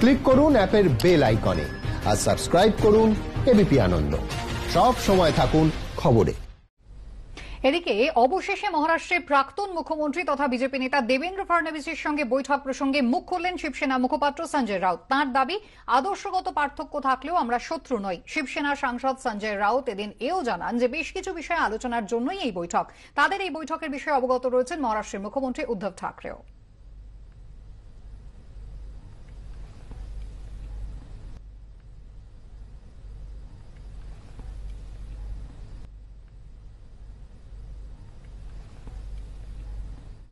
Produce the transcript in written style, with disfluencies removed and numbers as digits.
Click করুন অ্যাপের bell আইকনে আর সাবস্ক্রাইব করুন এবিপি আনন্দ। সব সময় থাকুন খবরে। এদিকে অবশেষে মহারাষ্ট্রের প্রাক্তন মুখ্যমন্ত্রী তথা বিজেপি নেতা দেবেন্দ্র ফডনবিসের সঙ্গে বৈঠক প্রসঙ্গে মুখ খুললেন শিবসেনা মুখপাত্র সঞ্জয় রাউত। তাঁর দাবি, আদর্শগত পার্থক্য থাকলেও আমরা শত্রু নই। শিবসেনা সাংসদ সঞ্জয় রাউত এদিন এও জানান যে বেশ কিছু বিষয়ে আলোচনার জন্যই এই বৈঠক। তাদের এই বৈঠকের বিষয়ে অবগত রয়েছেন মহারাষ্ট্রের মুখ্যমন্ত্রী উদ্ধব ঠাকরেও।